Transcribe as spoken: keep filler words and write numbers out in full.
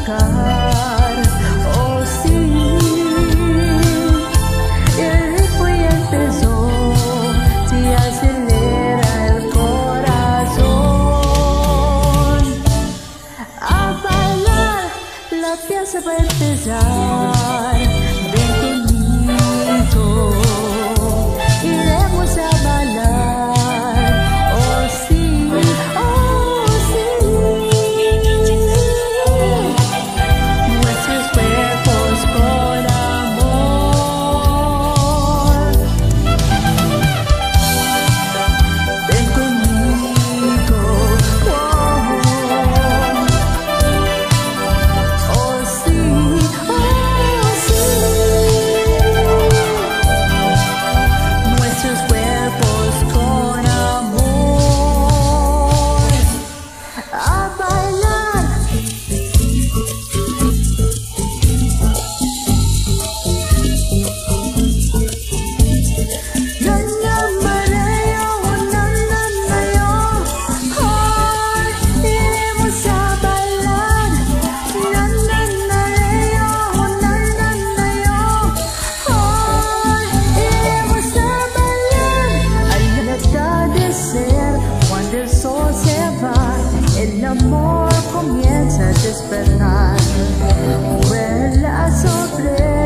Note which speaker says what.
Speaker 1: tocar. Oh sí, el ritmo ya empezó, si acelera el corazón. A bailar, la fiesta va a empezar. Ven conmigo, iremos a bailar. Oh sí, oh sí. Nuestros cuerpos con amor. Ven conmigo, oh, oh sí, oh sí. Nuestros cuerpos con amor. A bailar. Na na mareo, na na na yo. Hoy iremos a bailar. Na na mareo, na na na yo. Hoy iremos a bailar. Al atardecer, cuando el sol se va, el amor comienza a despertar. Vuela sobre